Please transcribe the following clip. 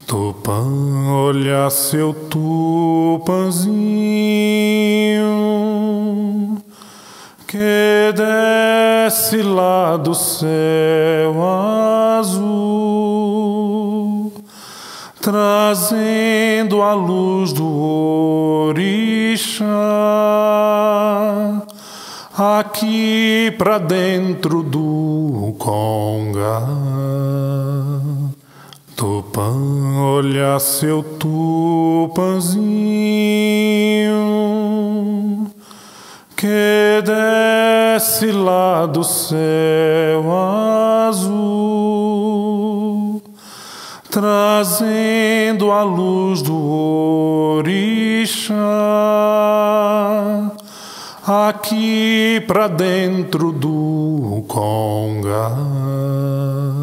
Tupã, olha seu Tupãzinho, que desce lá do céu azul, trazendo a luz do orixá aqui pra dentro do Congá. Tupã, olha seu Tupãzinho, que desce lá do céu azul, trazendo a luz do orixá aqui pra dentro do Congá.